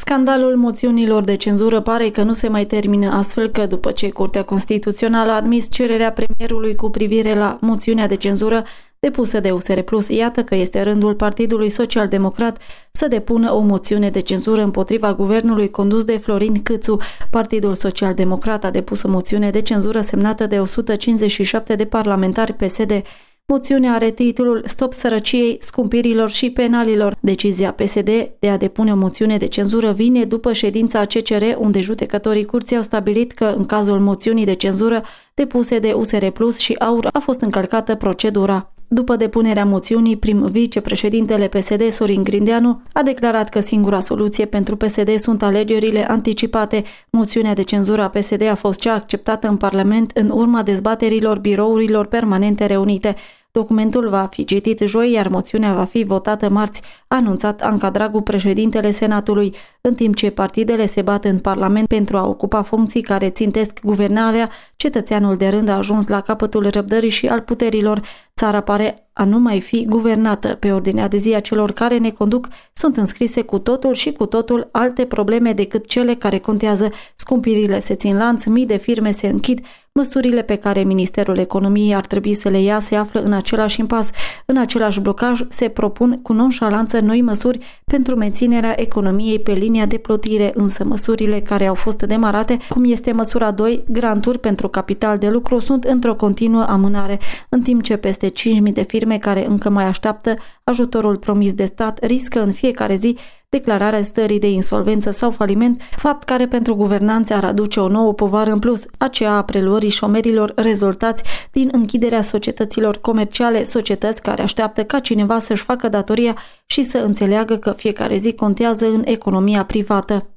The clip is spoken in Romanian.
Scandalul moțiunilor de cenzură pare că nu se mai termină astfel că, după ce Curtea Constituțională a admis cererea premierului cu privire la moțiunea de cenzură depusă de USR Plus, iată că este rândul Partidului Social-Democrat să depună o moțiune de cenzură împotriva guvernului condus de Florin Câțu. Partidul Social-Democrat a depus o moțiune de cenzură semnată de 157 de parlamentari PSD. Moțiunea are titlul Stop sărăciei, scumpirilor și penalilor. Decizia PSD de a depune o moțiune de cenzură vine după ședința CCR, unde judecătorii curții au stabilit că, în cazul moțiunii de cenzură depuse de USR Plus și AUR, a fost încălcată procedura. După depunerea moțiunii, prim-vicepreședintele PSD, Sorin Grindeanu, a declarat că singura soluție pentru PSD sunt alegerile anticipate. Moțiunea de cenzură a PSD a fost cea acceptată în Parlament în urma dezbaterilor birourilor permanente reunite. Documentul va fi citit joi, iar moțiunea va fi votată marți, a anunțat Anca Dragu, președintele Senatului. În timp ce partidele se bat în Parlament pentru a ocupa funcții care țintesc guvernarea, cetățeanul de rând a ajuns la capătul răbdării și al puterilor. Țara pare a nu mai fi guvernată. Pe ordinea de zi a celor care ne conduc sunt înscrise cu totul și cu totul alte probleme decât cele care contează. Scumpirile se țin lanț, mii de firme se închid, măsurile pe care Ministerul Economiei ar trebui să le ia se află în același impas. În același blocaj se propun cu nonșalanță noi măsuri pentru menținerea economiei pe linia de plătire, însă măsurile care au fost demarate, cum este măsura 2, granturi pentru capital de lucru, sunt într-o continuă amânare, în timp ce peste 5.000 de firme care încă mai așteaptă ajutorul promis de stat riscă în fiecare zi declararea stării de insolvență sau faliment, fapt care pentru guvernanți ar aduce o nouă povară în plus, aceea a preluării șomerilor rezultați din închiderea societăților comerciale, societăți care așteaptă ca cineva să-și facă datoria și să înțeleagă că fiecare zi contează în economia privată.